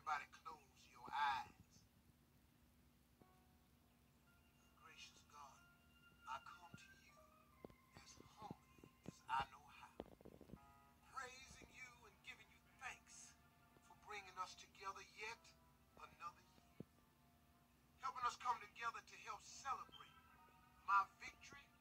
Everybody close your eyes. Gracious God, I come to you as humbly as I know how, praising you and giving you thanks for bringing us together yet another year, helping us come together to help celebrate my victory